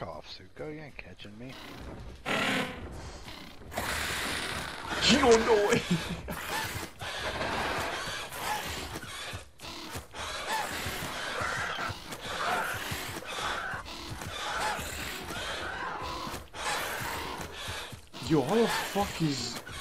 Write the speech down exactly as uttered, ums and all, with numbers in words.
off, Suko. You ain't catching me. You don't know it. Yo, how the fuck is...